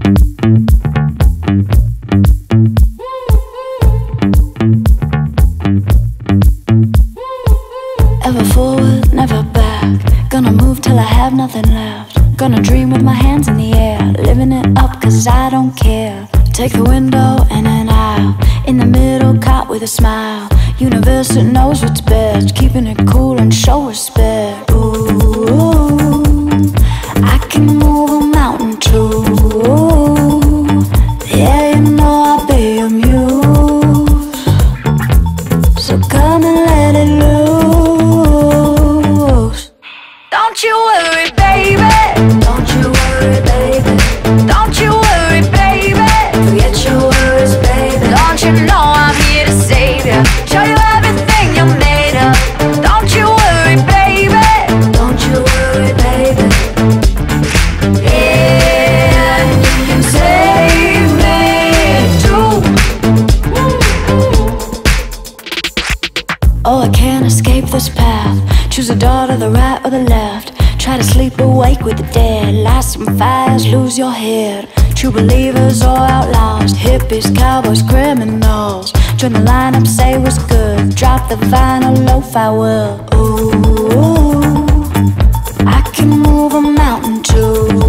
Ever forward, never back. Gonna move till I have nothing left. Gonna dream with my hands in the air, living it up cause I don't care. Take the window and an aisle, in the middle caught with a smile. Universe that knows what's best, keeping it cool and show respect. Ooh, I can move a mountain too. Yeah, you know I'll be a muse, so come and let it loose. Don't you worry, baby. Don't you worry, baby. Don't you worry, baby. Forget your worries, baby. Don't you know I'm here to save you? Show you everything you're made of. Don't you worry, baby. Don't you worry, baby. Yeah, you can save me too. Oh, I can't escape this path. Choose a door to the right or the left. Try to sleep awake with the dead. Light some fires, lose your head. True believers or outlaws, hippies, cowboys, criminals. Join the lineup, say what's good. Drop the vinyl, lo-fi will. Ooh, I can move a mountain too.